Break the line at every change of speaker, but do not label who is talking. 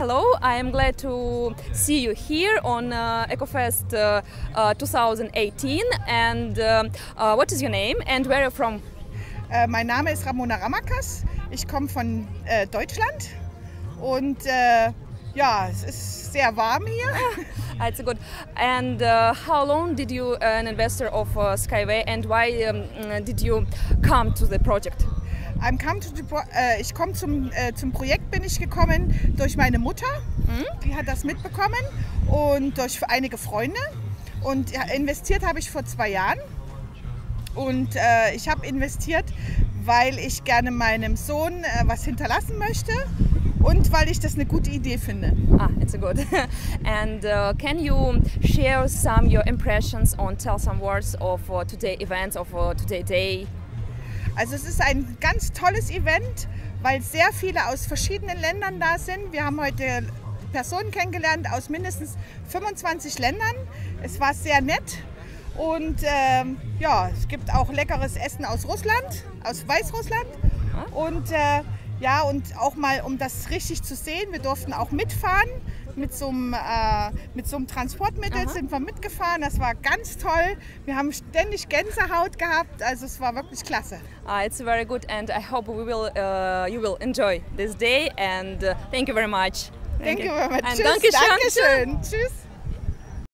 hello, I am glad to see you here on EcoFest 2018. And what is your name and where are you from?
Mein Name ist Ramona Ramakas, ich komme von Deutschland und ja, es ist sehr warm hier.
It's good. And how long did you an investor of Skyway and why did you come to the project?
Ich komme zum Projekt bin ich gekommen durch meine Mutter, die hat das mitbekommen und durch einige Freunde und investiert habe ich vor 2 Jahren und ich habe investiert, weil ich gerne meinem Sohn was hinterlassen möchte und weil ich das eine gute Idee finde.
It's good. And can you share some your impressions and tell some words of today events of today day?
Also es ist ein ganz tolles Event, weil sehr viele aus verschiedenen Ländern da sind. Wir haben heute Personen kennengelernt aus mindestens 25 Ländern. Es war sehr nett und ja, es gibt auch leckeres Essen aus Russland, aus Weißrussland. Und ja, und auch mal, um das richtig zu sehen, wir durften auch mitfahren. Mit so einem Transportmittel sind wir mitgefahren. Das war ganz toll. Wir haben ständig Gänsehaut gehabt. Also es war wirklich klasse.
It's very good and I hope you will enjoy this day and thank you very much.
Thank you very much.
And
Tschüss. Dankeschön. Tschüss.